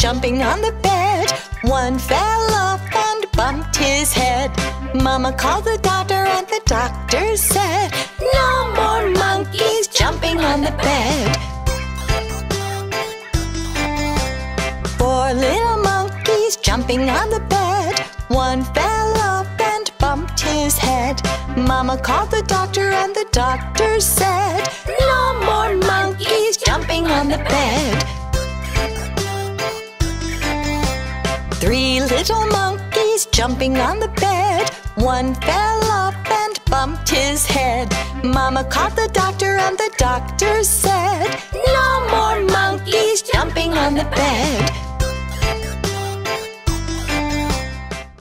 jumping on the bed. One fell off and bumped his head. Mama called the doctor and the doctor said, "No more monkeys jumping on the bed." 4 little monkeys jumping on the bed. One fell off and bumped his head. Mama called the doctor and the doctor said, "No more monkeys jumping on the bed." 3 little monkeys jumping on the bed. One fell off and bumped his head. Mama called the doctor and the doctor said, "No more monkeys jumping on the bed."